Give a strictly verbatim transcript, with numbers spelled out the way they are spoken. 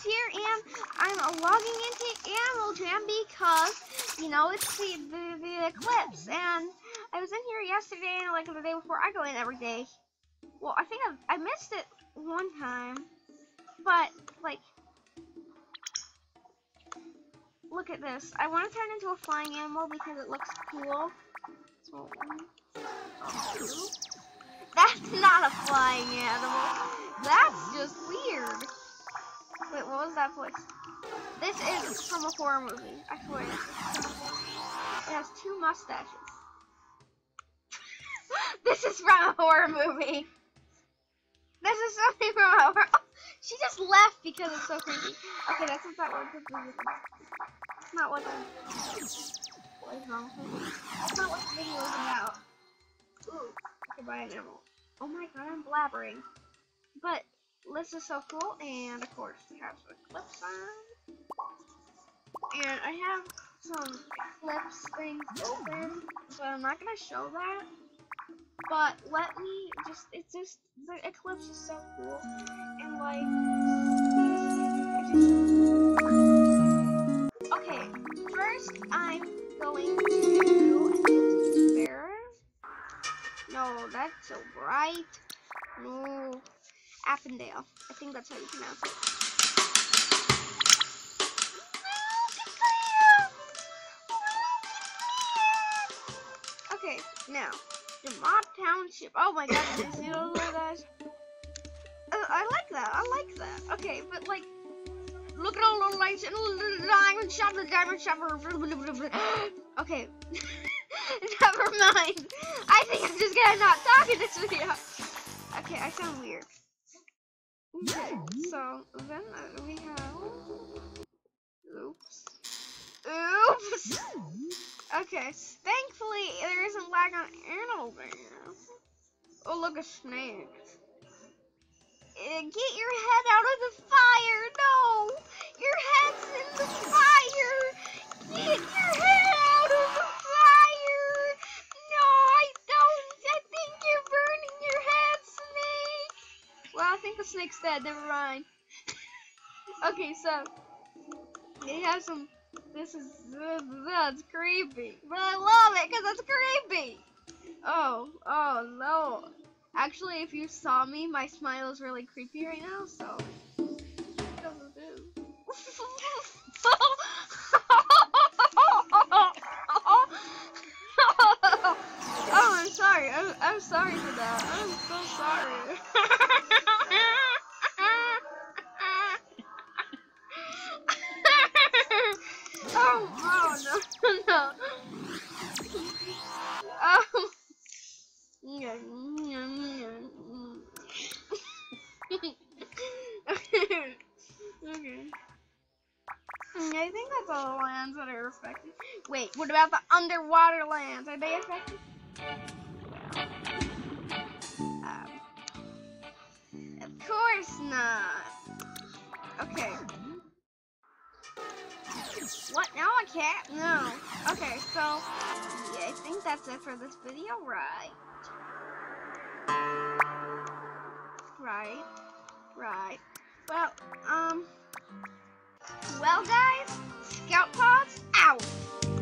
here, and I'm uh, logging into Animal Jam because, you know, it's the, the, the eclipse, and I was in here yesterday and like the day before. I go in every day. Well, I think I, I missed it one time, but, like, look at this. I want to turn into a flying animal because it looks cool. So, oh, that's not a flying animal. That's just weird. Wait, what was that voice? This is from a horror movie. I swear. It has two mustaches. This is from a horror movie. This is something from a horror. Oh, she just left because it's so creepy. Okay, that's not what the That's not what the What is wrong with me? That's not what the video is about. Ooh, I can buy an emerald. Oh my god, I'm blabbering. But this is so cool, and of course we have some eclipse on. And I have some eclipse things open, but I'm not gonna show that. But let me just, it's just, the eclipse is so cool, and like, okay, first I'm going to Bear. No, that's so bright. No, Appendale. I think that's how you pronounce it. Okay, now. The Mob Township. Oh my god, did you see those little guys? Uh, I like that. I like that. Okay, but like, look at all those lights and the diamond shop, the diamond shop. Okay, never mind. I think I'm just gonna not talk in this video. Okay, I sound weird. Okay, so then uh, we have. Oops. Oops. Okay, thankfully there isn't lag on Animal Jam. Oh, look, a snake. Uh, get your head out of the fire! No! Your head's in the fire! Get your head out of the fire! No, I don't! I think you're burning your head, snake! Well, I think the snake's dead, never mind. Okay, so, they have some... This is, uh, that's creepy, but I love it because it's creepy. Oh, oh no. Actually, if you saw me, my smile is really creepy right now, so. Oh, I'm sorry. I'm, I'm sorry for that. I'm so sorry. Oh, oh, no, no. Oh. Okay. Okay. I think that's all the lands that are affected. Wait, what about the underwater lands? Are they affected? Um, of course not. Okay. What? Now I can't? No. Okay, so yeah, I think that's it for this video, right? Right. Right. Well, um, well guys, Scout Pods out.